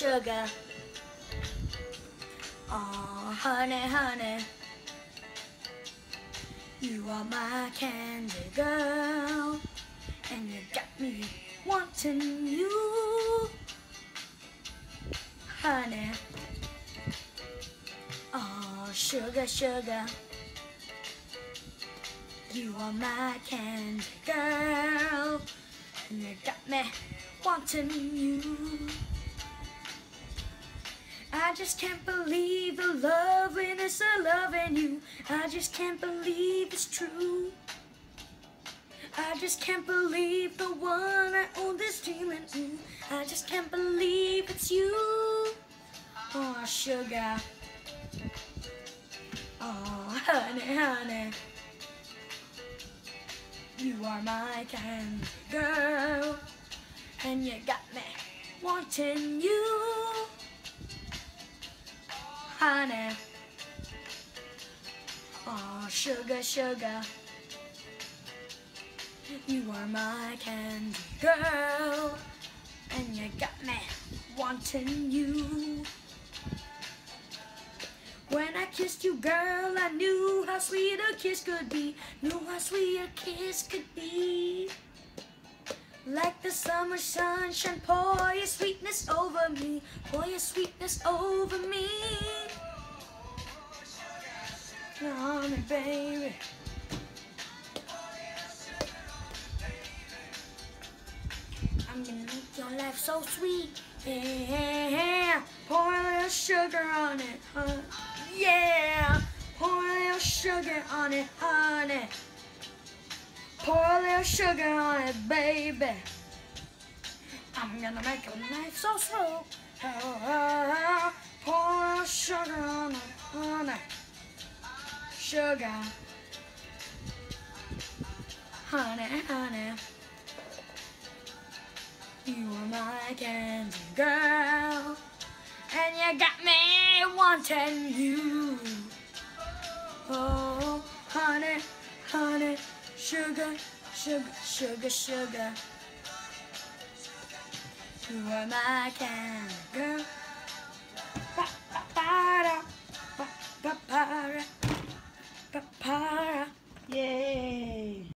sugar. Oh, honey, honey, you are my candy girl, and you got me wanting you, honey. Oh, sugar, sugar, you are my candy girl, and you got me wanting you. I just can't believe the loveliness of loving you. I just can't believe it's true. I just can't believe the one I own this feeling in. I just can't believe it's you. Oh, sugar. Oh, honey, honey, you are my candy girl, and you got me wanting you, honey. Oh, sugar, sugar, you are my candy girl, and you got me wanting you. When I kissed you, girl, I knew how sweet a kiss could be. Knew how sweet a kiss could be. Like the summer sunshine, pour your sweetness over me. Pour your sweetness over me. On me, baby. I'm gonna make your life so sweet. Yeah, pour a little sugar on it, huh? Yeah, pour a little sugar on it, honey. Pour a little sugar on it, baby. I'm gonna make your life so slow. Pour a little sugar on it, honey. Sugar, honey, honey. You are my candy girl, and you got me wanting you. Oh, honey, honey, sugar, sugar, sugar, sugar. You are my candy girl. Ba ba ba ba ba ba ba ba. Yay!